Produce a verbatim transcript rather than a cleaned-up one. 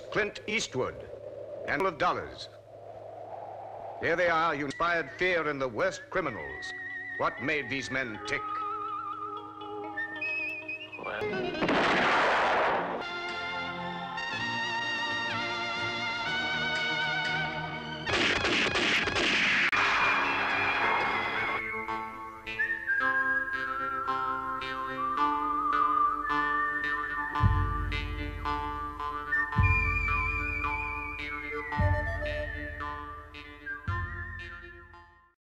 Clint Eastwood, and of dollars. Here they are, you inspired fear in the worst criminals. What made these men tick? Well.